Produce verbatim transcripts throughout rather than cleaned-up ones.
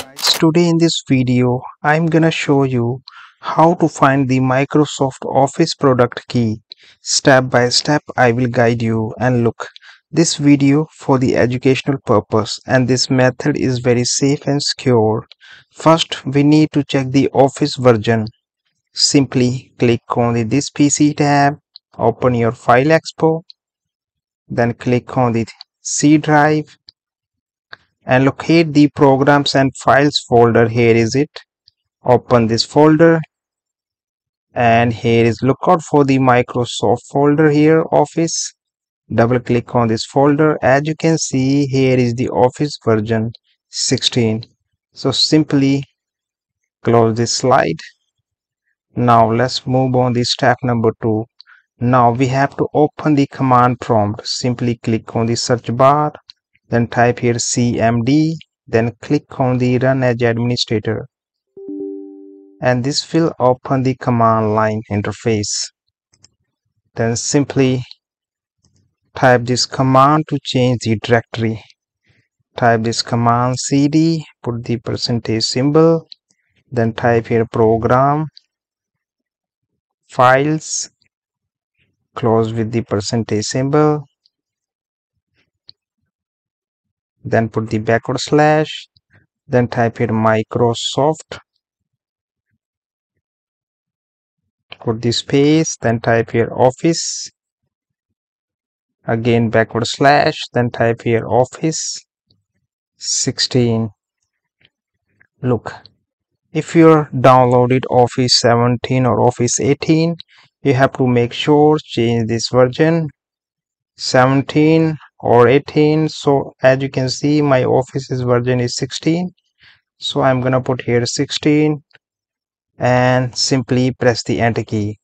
Guys, today in this video I'm gonna show you how to find the Microsoft Office product key. Step by step I will guide you. And look, this video for the educational purpose, and this method is very safe and secure. First we need to check the Office version. Simply click on the this P C tab, open your File Expo, then click on the C drive and locate the programs and files folder. Here is it. Open this folder, and here is look out for the Microsoft folder here, Office. Double click on this folder. As you can see, here is the Office version sixteen. So simply close this slide. Now let's move on to step number two. Now we have to open the command prompt. Simply click on the search bar, then type here C M D, then click on the run as administrator, and this will open the command line interface. Then simply type this command to change the directory. Type this command cd, put the percentage symbol, then type here program, files, close with the percentage symbol, then put the backward slash, then type here Microsoft, put the space, then type here Office, again backward slash, then type here Office sixteen. Look, if you're downloaded Office seventeen or Office eighteen, you have to make sure change this version seventeen or eighteen. So as you can see, my Office's version is sixteen, so I'm gonna put here sixteen and simply press the enter key.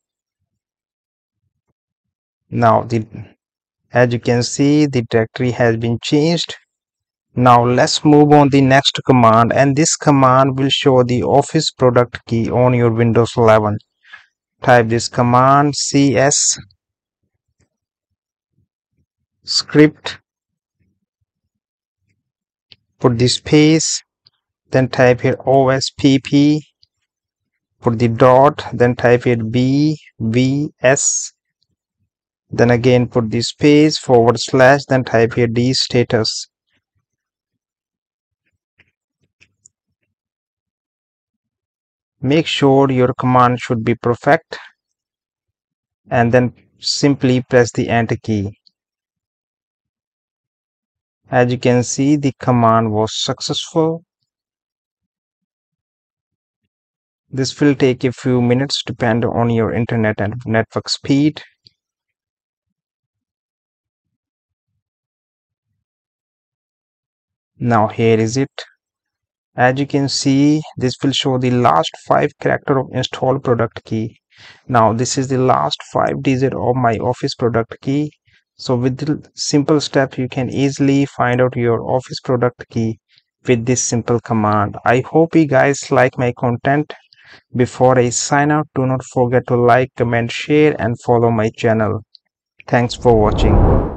Now the as you can see, the directory has been changed. Now let's move on the next command, and this command will show the Office product key on your Windows eleven. Type this command cs script, put the space, then type here ospp, put the dot, then type here bvs, then again put the space, forward slash, then type here d status. Make sure your command should be perfect, and then simply press the enter key. As you can see, the command was successful. This will take a few minutes, depend on your internet and network speed. Now here is it. As you can see, this will show the last five character of install product key. Now this is the last five digit of my Office product key. So with the simple steps, you can easily find out your Office product key with this simple command. I hope you guys like my content. Before I sign out, do not forget to like, comment, share and follow my channel. Thanks for watching.